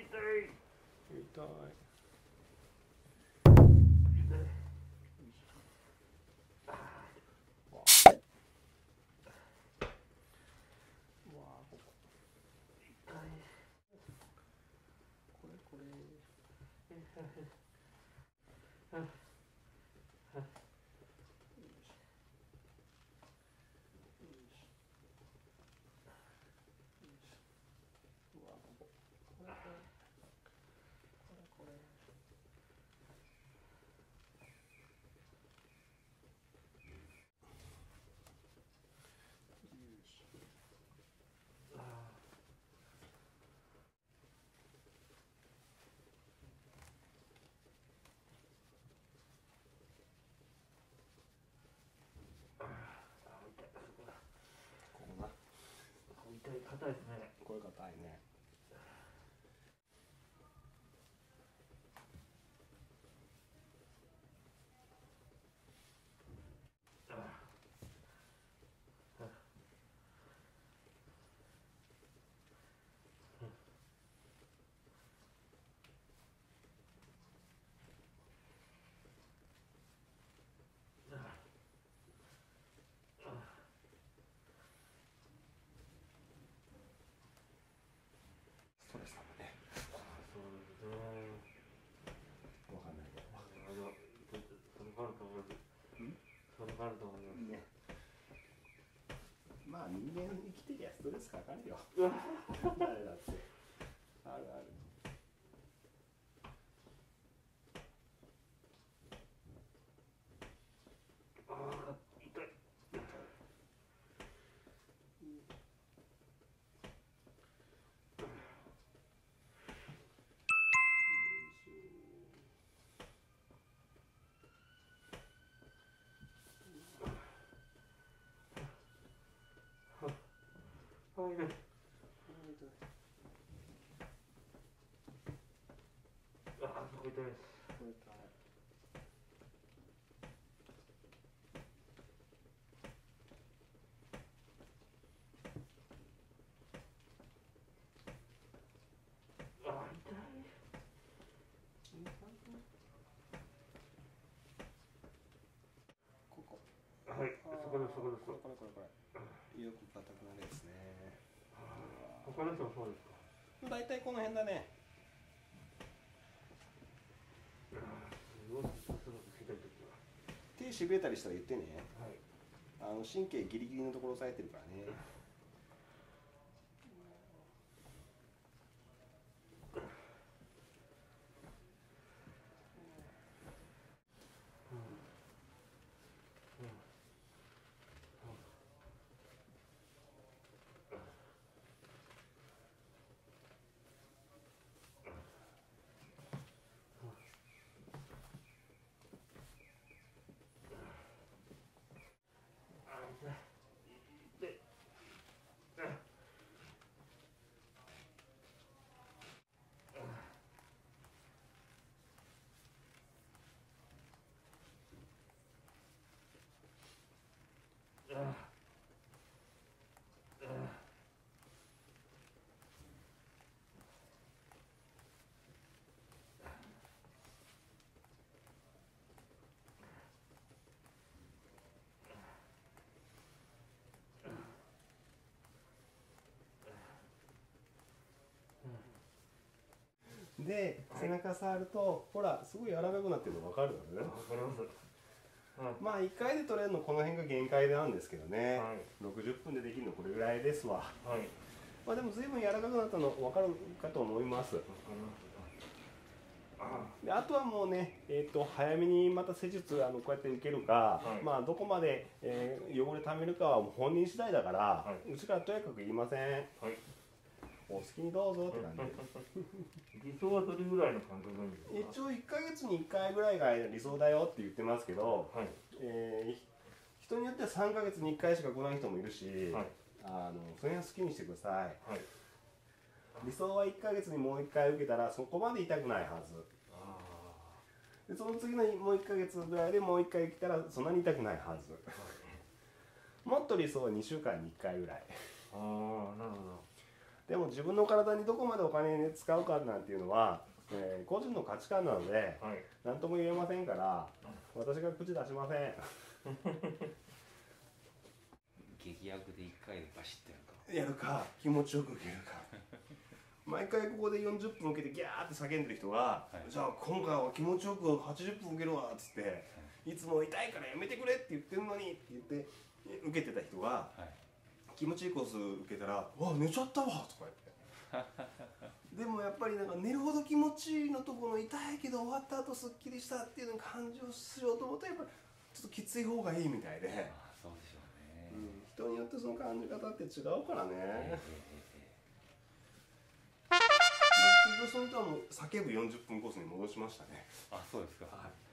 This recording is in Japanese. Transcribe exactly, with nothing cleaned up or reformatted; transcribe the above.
痛い。 硬いですね。 これ硬いね。ストレスだもんね。 そうですね。 わかんないけど。 それがあると思います。それがあると思います。 ね。まあ人間生きてりゃストレスかかるよ。誰だって。あるある。 ああ、痛い。はいね。ああ、そこ痛いです。ああ、痛い。 ここ。 はい、そこです、そこです。 これこれこれこれ。よく硬くなるですね。 他の人もそうですか。 だいたいこの辺だね。 すごい、すごく痛い時は。 手しびれたりしたら言ってね。 はい。 あの神経ギリギリのところ押さえてるからね。で、背中触ると、ほら、すごい柔らかくなってるの分かるよね。 わかります。はい、 まあいっかいで取れるのこの辺が限界なんですけどね、 はい、 ろくじゅっぷんでできるのこれぐらいですわ。 はい、 まあでも随分柔らかくなったの分かるかと思います。 わかります。あであとはもうね、えー、と早めにまた施術あのこうやって受けるか、 はい、 まあどこまで、えー、汚れためるかはもう本人次第だから、 はい、 うちからとやかく言いません、はい、お好きにどうぞって感じ理想はどれぐらいの間隔がいいんですか？ 一応いっかげつにいっかいぐらいが理想だよって言ってますけど、 はい、 えー、人によってはさんかげつにいっかいしか来ない人もいるし、 はい、 あのそれは好きにしてください、 はい、 理想はいっかげつにもういっかい受けたらそこまで痛くないはずで、その次のもういっかげつぐらいでもういっかい来たらそんなに痛くないはず、はい、もっと理想はにしゅうかんにいっかいぐらい。 ああ、なるほど。 でも自分の体にどこまでお金使うかなんていうのは、えー、個人の価値観なので、 はい、 何とも言えませんから、私が口出しません。 劇薬でいっかいでバシッとやるか。 やるか、気持ちよく受けるか。毎回ここでよんじゅっぷん受けてギャーって叫んでる人が、はい、じゃあ今回は気持ちよくはちじゅっぷん受けるわっつって、はい、いつも痛いからやめてくれって言ってるのにって言って受けてた人が、はい、気持ちいいコース受けたら「わ寝ちゃったわ」とか言ってでもやっぱりなんか寝るほど気持ちいいのとこの痛いけど終わった後すっきりしたっていうのに感情しようと思ったらやっぱりちょっときつい方がいいみたいで、 あそうでしょうね、 うん、人によってその感じ方って違うからね、えー、結局その人はもう叫ぶよんじゅっぷんコースに戻しましたね。 あそうですか、 はい